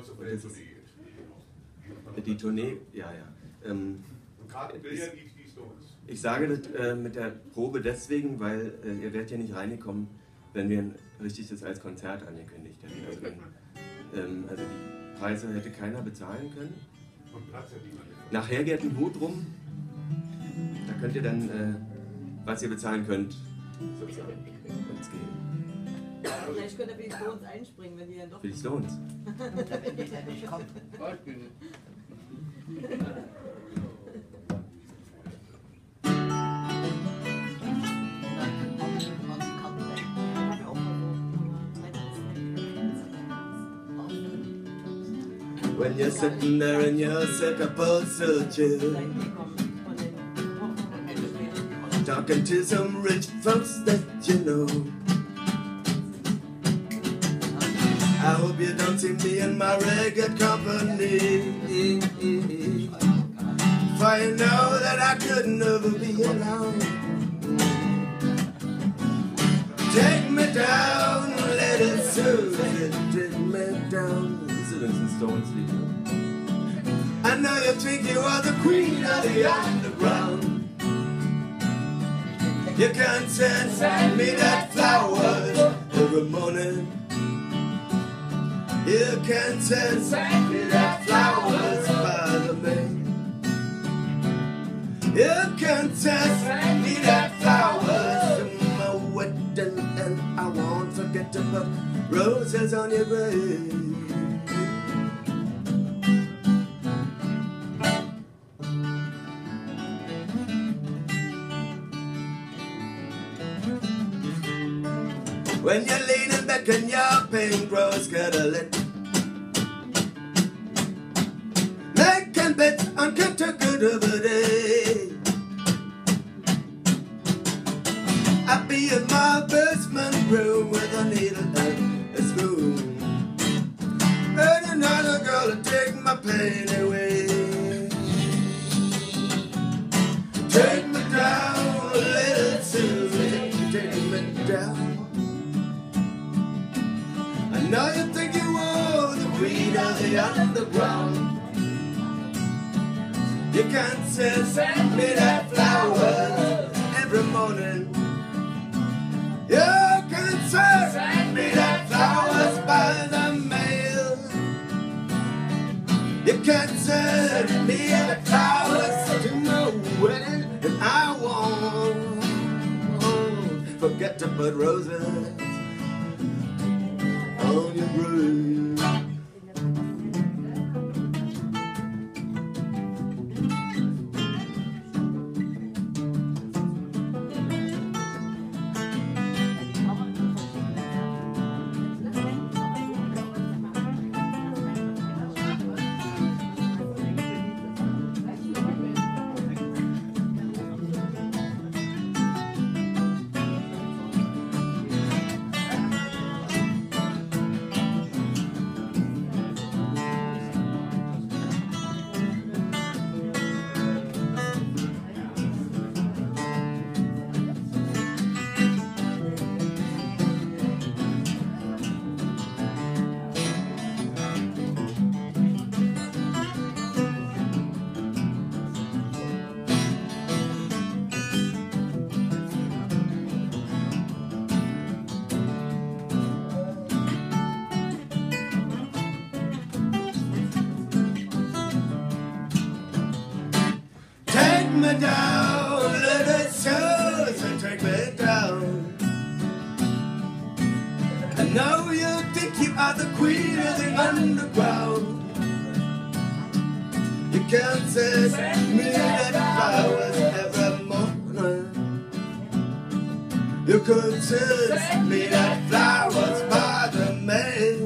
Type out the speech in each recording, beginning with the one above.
Die Tournee, ja. Und gerade in Bildern gibt die Stones. Ich sage das mit der Probe deswegen, weil ihr werdet ja nicht reingekommen, wenn wir richtig das als Konzert angekündigt hätten. Also die Preise hätte keiner bezahlen können. Und Platz hat niemand. Nachher geht ein Hut rum. Da könnt ihr dann, was ihr bezahlen könnt, sozusagen, uns geben. Vielleicht könnt ihr für die Stones einspringen, wenn die dann doch... Für die Stones? Wenn die dann nicht kommt. When you're sitting there in your upholstered chair, talking to some rich folks that you know. I hope you don't see me in my ragged company, for you know that I could never be alone. Take me down, little Susan, take me down. Stones Lied. I know you think you are the queen of the underground. You can send me that flowers every morning. You can send me that flowers by me. You can send me that flowers to my wedding, and I won't forget to put roses on your grave. When you're leaning back and your pink rose lit, making bets on cut to good of a day. I'll be in my basement room with a needle and a spoon, and another girl to take my pain away. Take me down, little Susan, take me down. Now you think you are the queen of the underground. You can send me that flowers every morning. You can send me that flowers by the mail. You can send me that flowers to my wedding, and I won't forget to put roses on your grave. Me down, little Susan, take me down. I know you think you are the queen of the underground. You can send me that flowers every morning. You could send me that flowers by the mail.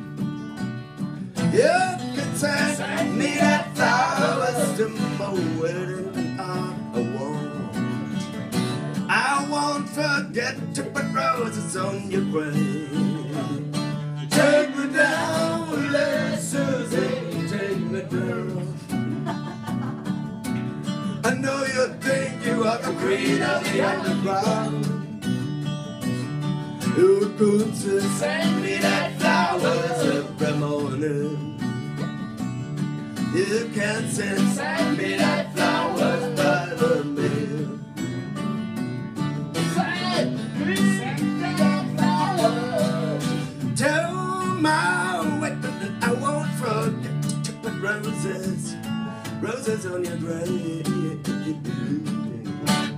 You could send me that flowers to my wedding. I won't forget to put roses on your grave. Take me down, little Susie, take me down. I know you think you are the queen of the underground. You could send me that flowers every morning. morning. You can send me that flowers by the mail. Send me that flowers. Tell my wife that I won't forget to put roses on your grave.